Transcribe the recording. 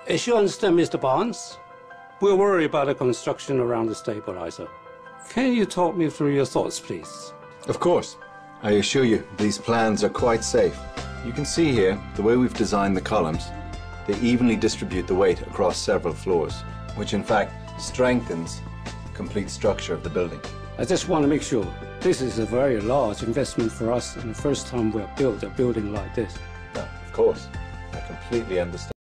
As you understand, Mr. Barnes, we're worried about the construction around the stabilizer. Can you talk me through your thoughts, please? Of course. I assure you, these plans are quite safe. You can see here, the way we've designed the columns, they evenly distribute the weight across several floors, which in fact strengthens the complete structure of the building. I just want to make sure this is a very large investment for us and the first time we've built a building like this. No, of course. I completely understand.